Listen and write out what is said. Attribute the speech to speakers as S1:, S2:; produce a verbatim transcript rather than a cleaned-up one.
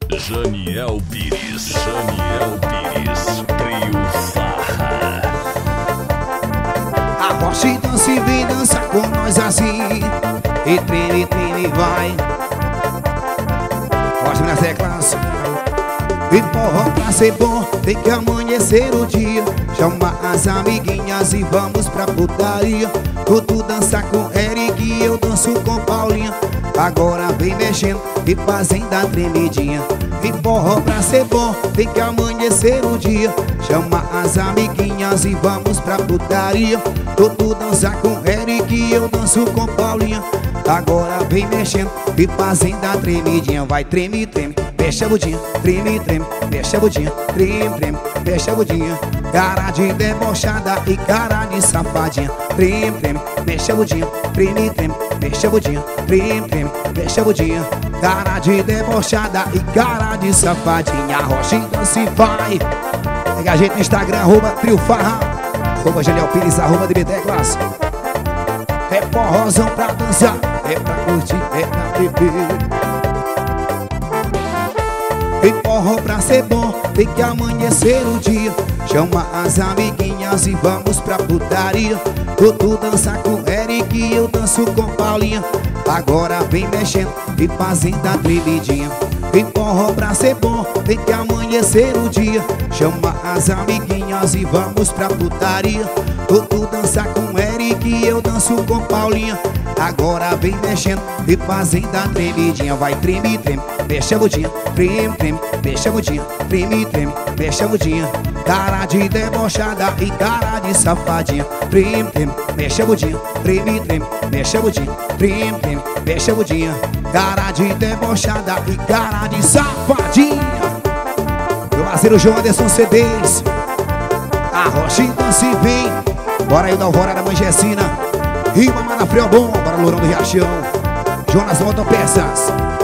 S1: Janiel Pires, Janiel Pires, Trio Farra.
S2: A Roche dança e vem dança com nós assim. E treme, treme, vai. Roche nas teclas. E forró pra ser bom, tem que amanhecer o dia. Chama as amiguinhas e vamos pra putaria. Tu dança com Eric e eu danço com Paulinha. Agora vem mexendo e fazendo a tremidinha. E forró pra ser bom, tem que amanhecer o dia. Chama as amiguinhas e vamos pra putaria. Tu dança com Eric e eu danço com Paulinha. Agora vem mexendo e fazendo a tremidinha. Vai, treme, treme, mexe a budinha. Treme, treme, mexe a budinha. Treme, treme, mexe a budinha. Cara de debochada e cara de safadinha. Treme, treme, mexe a budinha. Treme, treme, mexe a budinha. Treme, treme, mexe a budinha. Cara de debochada e cara de safadinha. Rocha dança e vai. Pega a gente no Instagram, arroba Trio Farra, arroba Janiel Pires, arroba D B Teclas. É forrozão pra dançar, é pra curtir, é pra beber. E forró pra ser bom, tem que amanhecer o dia. Chama as amiguinhas e vamos pra putaria. Tu dança com Eric e eu danço com Paulinha. Agora vem mexendo e fazendo a tremidinha. E forró pra ser bom, tem que amanhecer o dia. Chama as amiguinhas e vamos pra putaria. Tu dança com Eric e eu danço com Paulinha. Agora vem mexendo e fazendo a tremidinha. Vai, treme, treme, mexe a budinha. Treme, treme, mexe a budinha. Treme, treme, mexe a budinha. Cara de debochada e cara de safadinha. Treme, treme, mexe a budinha. Treme, treme, mexe a budinha. Treme, treme, mexe a budinha. Cara de debochada e cara de safadinha. Meu parceiro João Anderson C Ds. A Rocha dança e vem. Bora aí da Alvorada Manjecina. Rima Marafreu bom. Bora Lourão do Riachão. Jonas Motopeças.